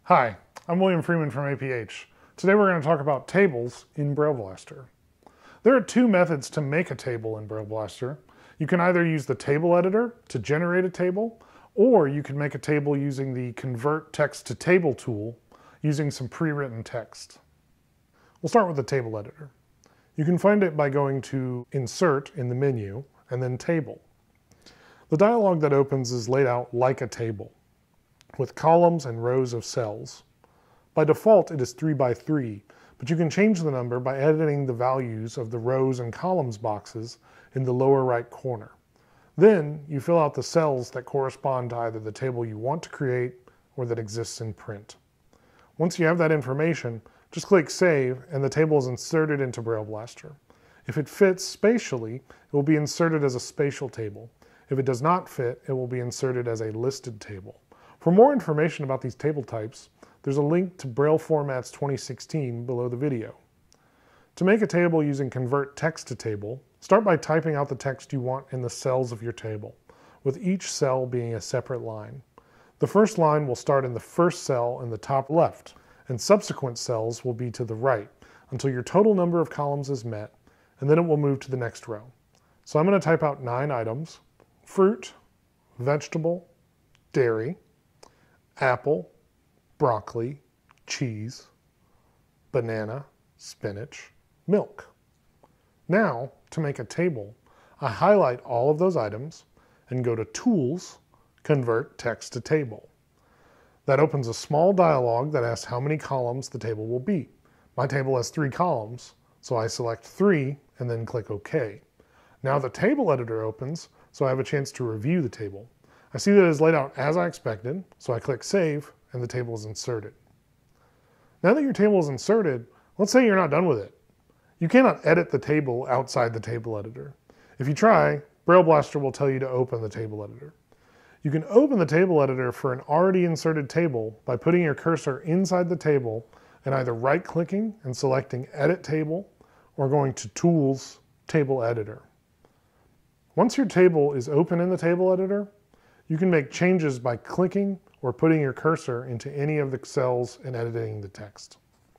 Hi, I'm William Freeman from APH. Today we're going to talk about tables in BrailleBlaster. There are two methods to make a table in BrailleBlaster. You can either use the table editor to generate a table, or you can make a table using the Convert Text to Table tool using some pre-written text. We'll start with the table editor. You can find it by going to Insert in the menu and then Table. The dialog that opens is laid out like a table, with columns and rows of cells. By default, it is 3 by 3, but you can change the number by editing the values of the rows and columns boxes in the lower right corner. Then you fill out the cells that correspond to either the table you want to create or that exists in print. Once you have that information, just click Save and the table is inserted into BrailleBlaster. If it fits spatially, it will be inserted as a spatial table. If it does not fit, it will be inserted as a listed table. For more information about these table types, there's a link to Braille Formats 2016 below the video. To make a table using Convert Text to Table, start by typing out the text you want in the cells of your table, with each cell being a separate line. The first line will start in the first cell in the top left, and subsequent cells will be to the right until your total number of columns is met, and then it will move to the next row. So I'm going to type out 9 items: fruit, vegetable, dairy, apple, broccoli, cheese, banana, spinach, milk. Now, to make a table, I highlight all of those items and go to Tools, Convert Text to Table. That opens a small dialog that asks how many columns the table will be. My table has 3 columns, so I select 3 and then click OK. Now the table editor opens, so I have a chance to review the table. I see that it is laid out as I expected, so I click Save and the table is inserted. Now that your table is inserted, let's say you're not done with it. You cannot edit the table outside the table editor. If you try, BrailleBlaster will tell you to open the table editor. You can open the table editor for an already inserted table by putting your cursor inside the table and either right-clicking and selecting Edit Table or going to Tools, Table Editor. Once your table is open in the table editor, you can make changes by clicking or putting your cursor into any of the cells and editing the text.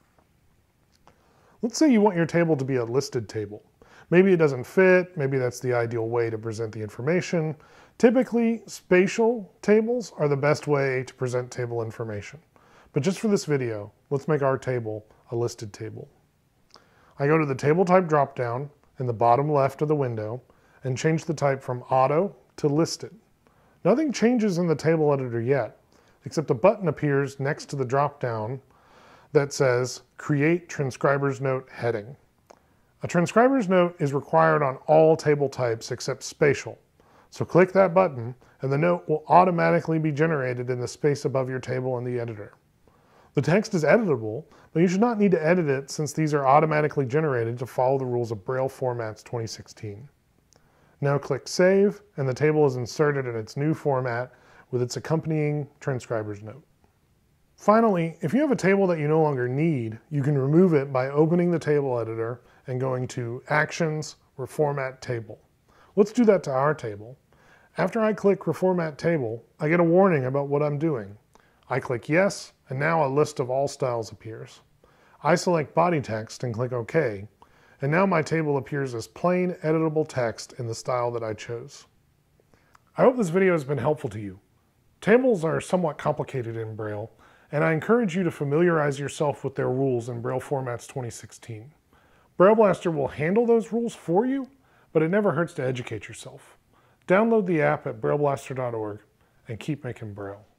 Let's say you want your table to be a listed table. Maybe it doesn't fit, maybe that's the ideal way to present the information. Typically, spatial tables are the best way to present table information. But just for this video, let's make our table a listed table. I go to the Table Type dropdown in the bottom left of the window and change the type from Auto to Listed. Nothing changes in the table editor yet, except a button appears next to the dropdown that says Create Transcribers Note heading. A transcribers note is required on all table types except spatial. So click that button and the note will automatically be generated in the space above your table in the editor. The text is editable, but you should not need to edit it since these are automatically generated to follow the rules of Braille Formats 2016. Now click Save and the table is inserted in its new format with its accompanying transcribers note. Finally, if you have a table that you no longer need, you can remove it by opening the table editor and going to Actions, Reformat Table. Let's do that to our table. After I click Reformat Table, I get a warning about what I'm doing. I click Yes, and now a list of all styles appears. I select Body Text and click OK, and now my table appears as plain editable text in the style that I chose. I hope this video has been helpful to you. Tables are somewhat complicated in Braille, and I encourage you to familiarize yourself with their rules in Braille Formats 2016. BrailleBlaster will handle those rules for you, but it never hurts to educate yourself. Download the app at brailleblaster.org and keep making Braille.